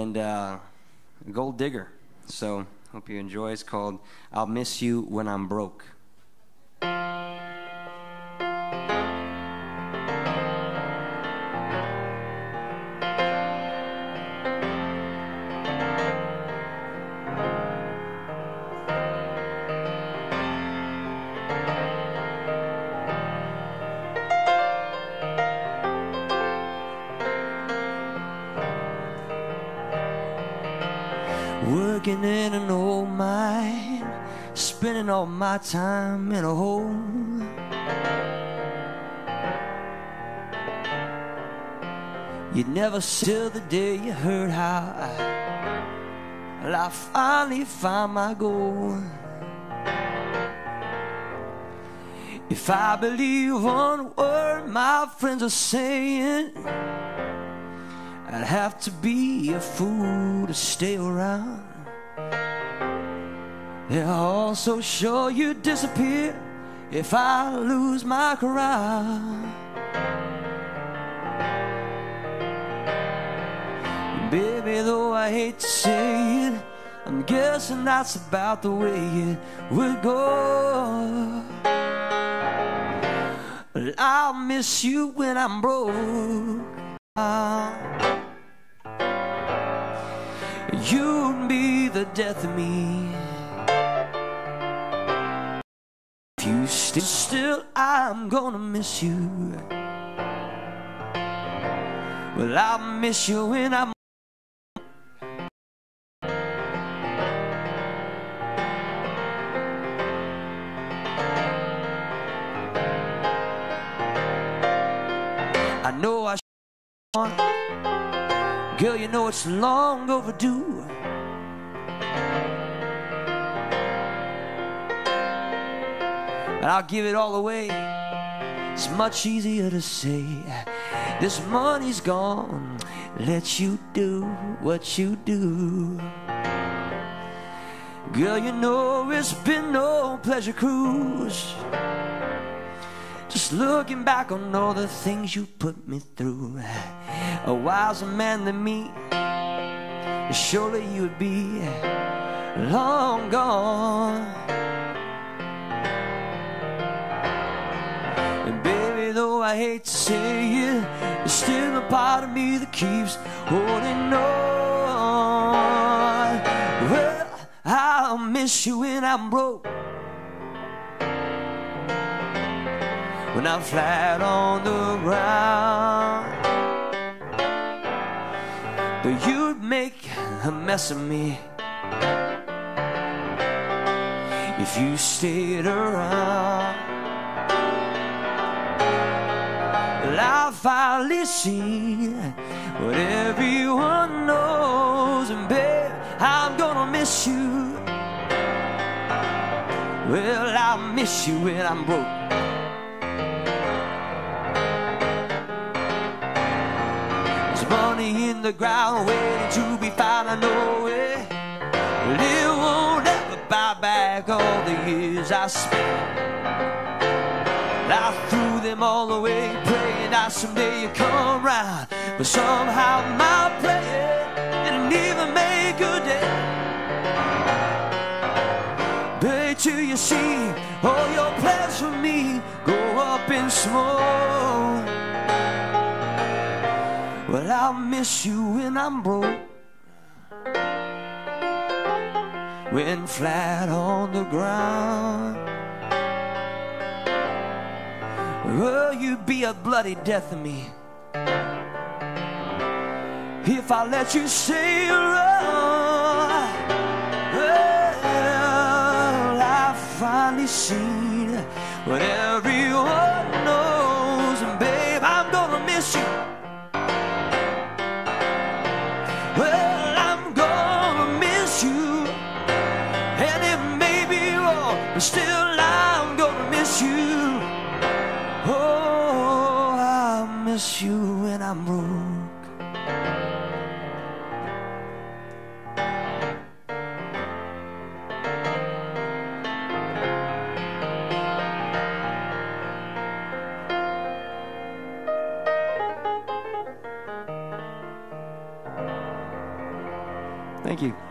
and Gold Digger. So hope you enjoy. It's called I'll Miss You When I'm Broke. Working in an old mine, spending all my time in a hole. You never till the day you heard how I finally found my goal. If I believe one word my friends are saying, I'd have to be a fool to stay around. They're all so sure you'd disappear if I lose my crown. Baby, though I hate to say it, I'm guessing that's about the way it would go. But I'll miss you when I'm broke. You'd be the death of me. If you still, I'm gonna miss you. Well, I'll miss you when I'm. I know I want. Girl, you know it's long overdue. But I'll give it all away. It's much easier to say this money's gone, let you do what you do. Girl, you know it's been no pleasure cruise. Just looking back on all the things you put me through. A wiser man than me, surely you would be long gone. And baby, though I hate to say it, there's still a part of me that keeps holding on. Well, I'll miss you when I'm broke, when I'm flat on the ground. But you'd make a mess of me if you stayed around. Well, I finally see what everyone knows, and babe, I'm gonna miss you. Well, I'll miss you when I'm broke. Money in the ground waiting to be found, I know it. But it won't ever buy back all the years I spent. I threw them all away, praying that someday you come round. But somehow my praying didn't even make a dent. Wait till you see all your plans for me go up in smoke. Well, I'll miss you when I'm broke, when flat on the ground. Well, you'd be a bloody death of me if I let you stay around. Well, I've finally seen what everyone knows, and babe, I'm gonna miss you. Well, I'm gonna miss you, and it may be wrong, but still I'm gonna miss you. Oh, I'll miss you when I'm broke. Thank you.